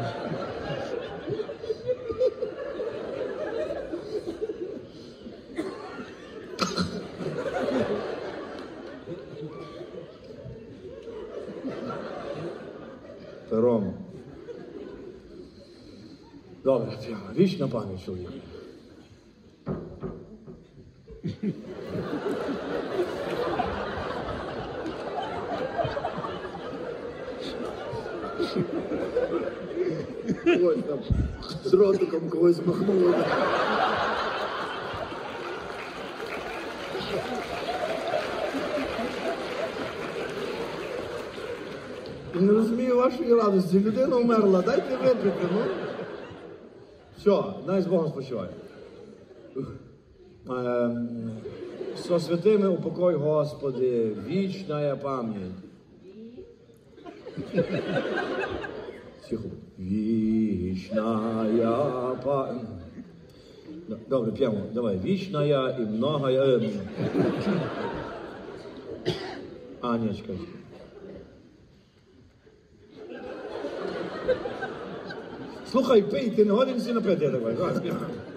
Рома. Добре, вічна пам'ять, чоловік. Ось там з ротиком когось махнули. Я не розумію вашої радості. Людина вмерла, дайте випити, ну. Все, най з Богом спочивай. Со святими упокой, Господи, вічна пам'ять. Тихо. Вічна пам'ять. Добре, п'ємо. Давай. Вічна і многая... Ні, чекай. Слухай, пий, ти не годин всі напити, давай.